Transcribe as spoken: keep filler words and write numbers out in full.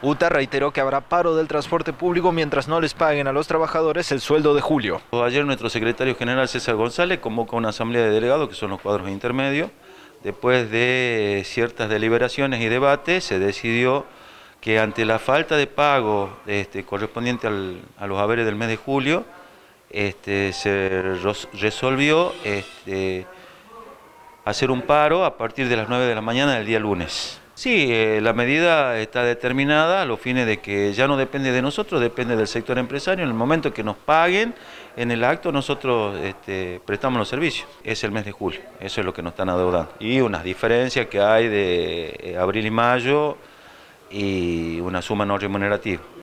UTA reiteró que habrá paro del transporte público mientras no les paguen a los trabajadores el sueldo de julio. Ayer nuestro secretario general César González convocó una asamblea de delegados, que son los cuadros intermedios. Después de ciertas deliberaciones y debates, se decidió que ante la falta de pago este, correspondiente al, a los haberes del mes de julio, este, se resolvió este, hacer un paro a partir de las nueve de la mañana del día lunes. Sí, eh, la medida está determinada a los fines de que ya no depende de nosotros, depende del sector empresario. En el momento que nos paguen, en el acto nosotros este, prestamos los servicios. Es el mes de julio, eso es lo que nos están adeudando. Y unas diferencias que hay de eh, abril y mayo y una suma no remunerativa.